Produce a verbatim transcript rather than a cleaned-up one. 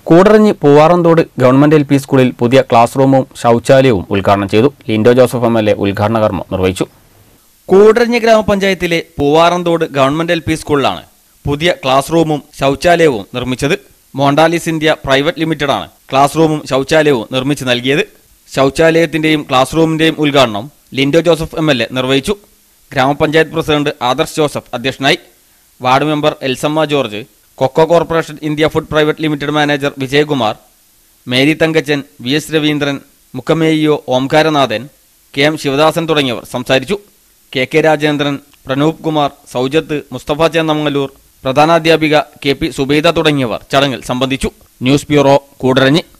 Koodaranji Poovaranthode government L P സ്കൂളിൽ പുതിയ class റൂമും ശൗചാലയവും ഉദ്ഘാടനം ചെയ്തു. Lindo Joseph M L A ഉദ്ഘാടന കർമ്മം നിർവഹിച്ചു. കൂടരഞ്ഞി ഗ്രാമപഞ്ചായത്തിലെ പൂവാറന്തോട് ഗവൺമെന്റ് എൽ പി സ്കൂളിലാണ് പുതിയ ക്ലാസ് റൂമും ശൗചാലയവും നിർമ്മിച്ചത്. മോണ്ടാലിസ് ഇന്ത്യ പ്രൈവറ്റ് ലിമിറ്റഡാണ് ക്ലാസ് റൂമും ശൗചാലയവും നിർമ്മിച്ചു നൽകിയത്. ശൗചാലയത്തിന്റെയും ക്ലാസ് റൂമിന്റെയും ഉദ്ഘാടനം Lindo Joseph M L A നിർവഹിച്ചു. ഗ്രാമപഞ്ചായത്ത് പ്രസിഡന്റ് ആദർശ് ജോസഫ് അധ്യക്ഷനായി. Ward member Elsamma George, cocoa corporation India food private limited manager Vijayakumar, Mary Thankachan, V S Raveendran, മുഖമേയോ ഓംകാരനാഥൻ, കെ എം ശിവദാസൻ തുടങ്ങിയവർ സംസാരിച്ചു. കെ കെ രാജേന്ദ്രൻ, പ്രണൂപ് കുമാർ, സൗജത്ത്, മുസ്തഫ ചേന്നമംഗലൂർ, പ്രധാനാധ്യാപിക കെ പി സുബൈദ തുടങ്ങിയവർ ചടങ്ങിൽ സംബന്ധിച്ചു. News bureau, Koodaranji.